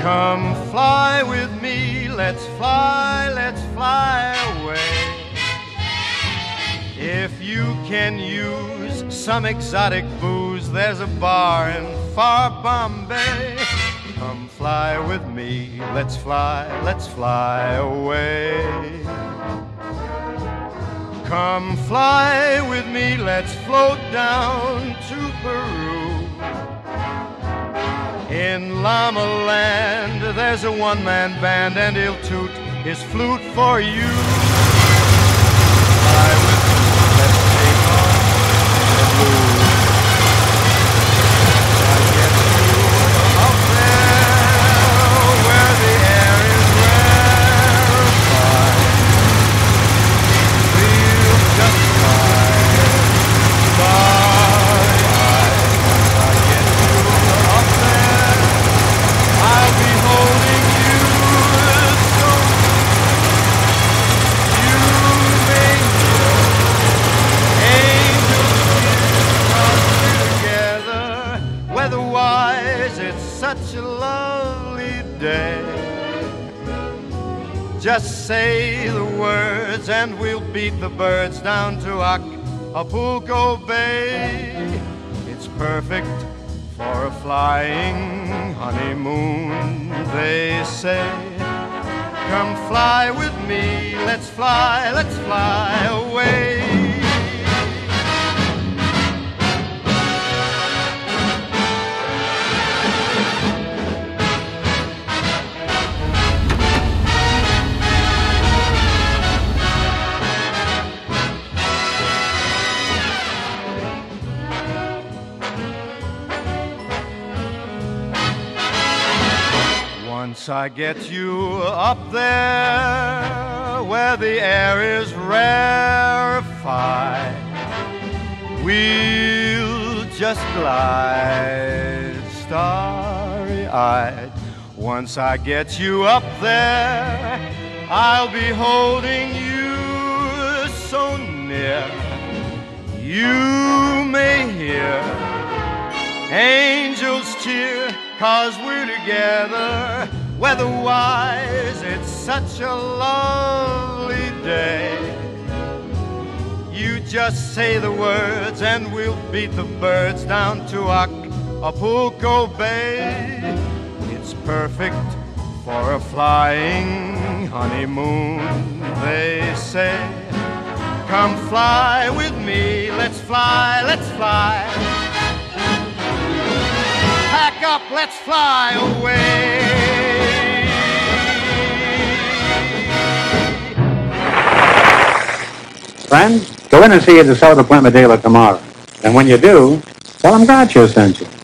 Come fly with me, let's fly away. If you can use some exotic booze, there's a bar in far Bombay. Come fly with me, let's fly away. Come fly with me, let's float down to Peru. In Llama Land, there's a one-man band, and he'll toot his flute for you. Fly with me, let's take on the blues. I get you up there where the air is rarefied. We'll just fly starry-eyed. I get you up there, I'll be holding you so you may hear angels sing together. Weather-wise, it's such a lovely day. Just say the words and we'll beat the birds down to Acapulco Bay. It's perfect for a flying honeymoon, they say. Come fly with me, let's fly away. Once I get you up there where the air is rarefied, we'll just glide starry-eyed. Once I get you up there, I'll be holding you so near. You may hear angels cheer, 'cause we're together. Weather-wise, it's such a lovely day. You just say the words and we'll beat the birds down to Acapulco Bay. It's perfect for a flying honeymoon, they say. Come fly with me, let's fly Pack up, let's fly away. Friend, go in and see a DeSoto Plymouth dealer tomorrow. And when you do, tell them Groucho sent you.